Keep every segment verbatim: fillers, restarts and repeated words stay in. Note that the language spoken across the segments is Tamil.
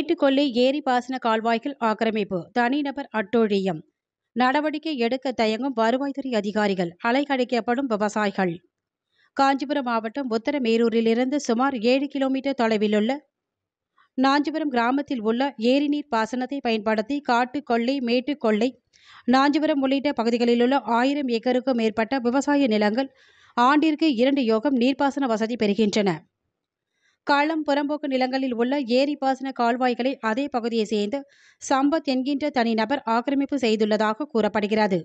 மேட்டுக்கொள்ளை ஏரி பாசன கால்வாய்கள் ஆக்கிரமிப்பு தனிநபர் அட்டூழியம் நடவடிக்கை எடுக்க தயங்கும் வருவாய்த்துறை அதிகாரிகள் அலைக்கழிக்கப்படும் விவசாயிகள். காஞ்சிபுரம் மாவட்டம் உத்தரமேரூரிலிருந்து சுமார் ஏழு கிலோமீட்டர் தொலைவிலுள்ள நாஞ்சிபுரம் கிராமத்தில் உள்ள ஏரி நீர் பாசனத்தை பயன்படுத்தி காட்டுக்கொள்ளை, மேட்டுக்கொள்ளை, நாஞ்சிபுரம் உள்ளிட்ட பகுதிகளிலுள்ள ஆயிரம் ஏக்கருக்கும் மேற்பட்ட விவசாய நிலங்கள் ஆண்டிற்கு இரண்டு யோகம் நீர்ப்பாசன வசதி பெறுகின்றன. களம் புறம்போக்கு நிலங்களில் உள்ள ஏரி பாசன கால்வாய்களை அதே பகுதியைச் சேர்ந்த சம்பத் என்கின்ற தனிநபர் ஆக்கிரமிப்பு செய்துள்ளதாக கூறப்படுகிறது.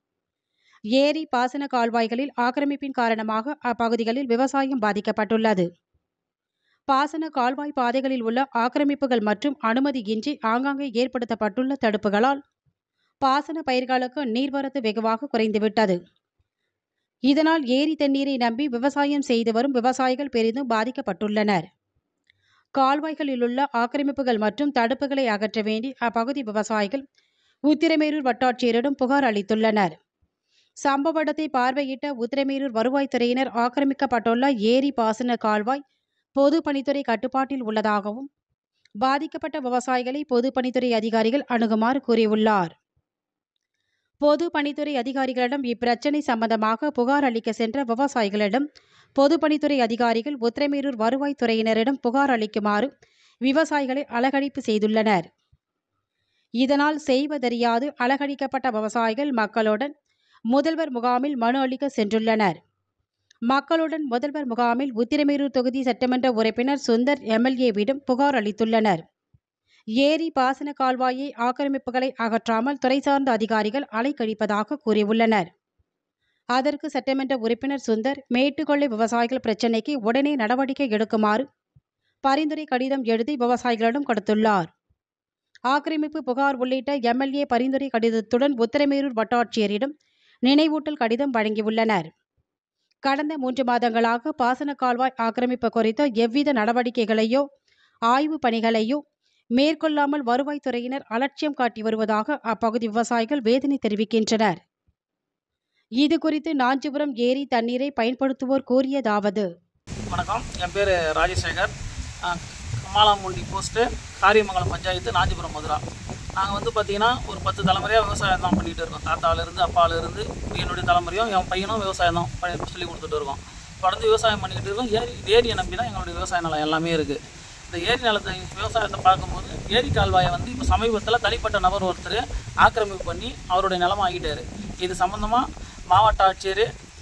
ஏரி பாசன கால்வாய்களில் ஆக்கிரமிப்பின் காரணமாக அப்பகுதிகளில் விவசாயம் பாதிக்கப்பட்டுள்ளது. பாசன கால்வாய் பாதைகளில் உள்ள ஆக்கிரமிப்புகள் மற்றும் அனுமதியின்றி ஆங்காங்கே ஏற்படுத்தப்பட்டுள்ள தடுப்புகளால் பாசன பயிர்களுக்கு நீர்வரத்து வெகுவாக குறைந்துவிட்டது. இதனால் ஏரி தண்ணீரை நம்பி விவசாயம் செய்து வரும் விவசாயிகள் பெரிதும் பாதிக்கப்பட்டுள்ளனர். கால்வாய்களிலுள்ள ஆக்கிரமிப்புகள் மற்றும் தடுப்புகளை அகற்ற வேண்டி அப்பகுதி விவசாயிகள் உத்திரமேரூர் வட்டாட்சியரிடம் புகார் அளித்துள்ளனர். சம்பவ இடத்தை பார்வையிட்ட உத்திரமேரூர் வருவாய்த்துறையினர் ஆக்கிரமிக்கப்பட்டுள்ள ஏரி பாசன கால்வாய் பொதுப்பணித்துறை கட்டுப்பாட்டில் உள்ளதாகவும் பாதிக்கப்பட்ட விவசாயிகளை பொதுப்பணித்துறை அதிகாரிகள் அணுகுமாறு கூறியுள்ளார். பொதுப்பணித்துறை அதிகாரிகளிடம் இப்பிரச்சினை சம்பந்தமாக புகார் அளிக்க சென்ற விவசாயிகளிடம் பொதுப்பணித்துறை அதிகாரிகள் உத்திரமேரூர் வருவாய்த்துறையினரிடம் புகார் அளிக்குமாறு விவசாயிகளை அலக்கழிப்பு செய்துள்ளனர். இதனால் செய்வதறியாது அலக்கழிக்கப்பட்ட விவசாயிகள் மக்களுடன் முதல்வர் முகாமில் மனு அளிக்க சென்றுள்ளனர். மக்களுடன் முதல்வர் முகாமில் உத்திரமேரூர் தொகுதி சட்டமன்ற உறுப்பினர் சுந்தர் எம்எல்ஏவிடம் புகார் அளித்துள்ளனர். ஏரி பாசன கால்வாயை ஆக்கிரமிப்புகளை அகற்றாமல் துறை சார்ந்த அதிகாரிகள் அலைக்கழிப்பதாக கூறியுள்ளனர். அதற்கு சட்டமன்ற உறுப்பினர் சுந்தர் மேட்டுக்கொள்ளை விவசாயிகள் பிரச்சினைக்கு உடனே நடவடிக்கை எடுக்குமாறு பரிந்துரை கடிதம் எழுதி விவசாயிகளிடம் கொடுத்துள்ளார். ஆக்கிரமிப்பு புகார் உள்ளிட்ட எம்எல்ஏ பரிந்துரை கடிதத்துடன் உத்திரமேரூர் வட்டாட்சியரிடம் நினைவூட்டல் கடிதம் வழங்கியுள்ளனர். கடந்த மூன்று மாதங்களாக பாசன கால்வாய் ஆக்கிரமிப்பு குறித்த எவ்வித நடவடிக்கைகளையோ ஆய்வு பணிகளையோ மேற்கொள்ளாமல் வருவாய்த்துறையினர் அலட்சியம் காட்டி வருவதாக அப்பகுதி விவசாயிகள் வேதனை தெரிவிக்கின்றனர். இதுகுறித்து நாஞ்சிபுரம் ஏரி தண்ணீரை பயன்படுத்துவோர் கூறியதாவது: வணக்கம், என் பேர் ராஜசேகர். கமாலாமுண்டி போஸ்ட்டு, காரியமங்கலம் பஞ்சாயத்து, நாஞ்சிபுரம், மதுரா. நாங்கள் வந்து பார்த்திங்கன்னா ஒரு பத்து தலைமுறையாக விவசாயம் தான் பண்ணிகிட்டு இருக்கோம். தாத்தாவிலேருந்து அப்பாவிலேருந்து என்னுடைய தலைமுறையும் என் பையனும் விவசாயம் தான் பண்ணி சொல்லி கொடுத்துட்டு இருக்கோம். தொடர்ந்து விவசாயம் பண்ணிக்கிட்டு இருக்கோம். ஏரி ஏரியை நம்பி தான் எங்களுடைய விவசாய நிலம் எல்லாமே இருக்குது. இந்த ஏரி நிலத்தை விவசாயத்தை பார்க்கும்போது ஏரி கால்வாயை வந்து இப்போ சமீபத்தில் தனிப்பட்ட நபர் ஒருத்தர் ஆக்கிரமிப்பு பண்ணி அவருடைய நிலம் ஆகிட்டார். இது சம்மந்தமாக மாவட்ட ஆட்சியர்,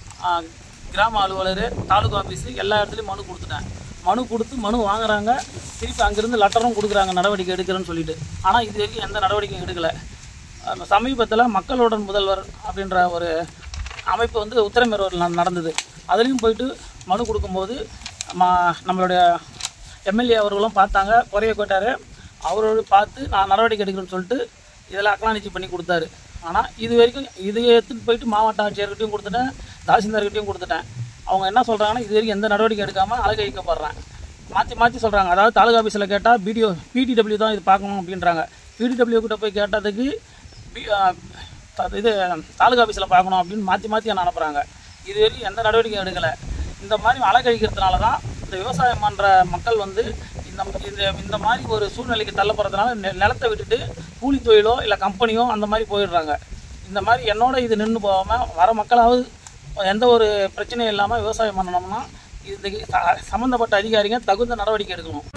கிராம அலுவலர், தாலுகா ஆஃபீஸு எல்லா இடத்துலையும் மனு கொடுத்துட்டேன். மனு கொடுத்து மனு வாங்குறாங்க, திருப்பி அங்கேருந்து லெட்டரும் கொடுக்குறாங்க நடவடிக்கை எடுக்கிறேன்னு சொல்லிட்டு. ஆனால் இது வரைக்கும் எந்த நடவடிக்கையும் எடுக்கலை. சமீபத்தில் மக்களுடன் முதல்வர் அப்படின்ற ஒரு அமைப்பு வந்து உத்திரமேரூரில் நடந்தது. அதுலேயும் போயிட்டு மனு கொடுக்கும்போது மா நம்மளுடைய எம்எல்ஏ அவர்களும் பார்த்தாங்க, குறைய கேட்டார். அவரோடு பார்த்து நான் நடவடிக்கை எடுக்கிறேன்னு சொல்லிட்டு இதில் அக்னாலஜி பண்ணி கொடுத்தாரு. ஆனால் இது வரைக்கும் இது எடுத்துகிட்டு போயிட்டு மாவட்ட ஆட்சியர்கிட்டையும் கொடுத்துட்டேன், தாசில்தார்கிட்டையும் கொடுத்துட்டேன். அவங்க என்ன சொல்கிறாங்கன்னா இது வரைக்கும் எந்த நடவடிக்கை எடுக்காமல் அலக்கழிக்கப்படுறேன். மாற்றி மாற்றி சொல்கிறாங்க. அதாவது தாலுகா ஆஃபீஸில் கேட்டால் பிடிஓ பிடிடபிள்யூ தான் இது பார்க்கணும் அப்படின்றாங்க. பிடிடபிள்யூ கிட்ட போய் கேட்டதுக்கு இது தாலுகா ஆஃபீஸில் பார்க்கணும் அப்படின்னு மாற்றி மாற்றி என்ன அனுப்புகிறாங்க. இது வரைக்கும் எந்த நடவடிக்கையும் எடுக்கலை. இந்த மாதிரி அலக்கழிக்கிறதுனால தான் இந்த விவசாயம் பண்ணுற மக்கள் வந்து இந்த இந்த மாதிரி ஒரு சூழ்நிலைக்கு தள்ளப்படுறதுனால நிலத்தை விட்டுட்டு கூலி தொழிலோ இல்லை கம்பெனியோ அந்த மாதிரி போயிடுறாங்க. இந்த மாதிரி என்னோட இது நின்று போகாமல் வர மக்களாவது எந்த ஒரு பிரச்சனையும் இல்லாமல் விவசாயம் பண்ணணும்னா இதுக்கு சம்மந்தப்பட்ட அதிகாரிங்க தகுந்த நடவடிக்கை எடுக்கணும்.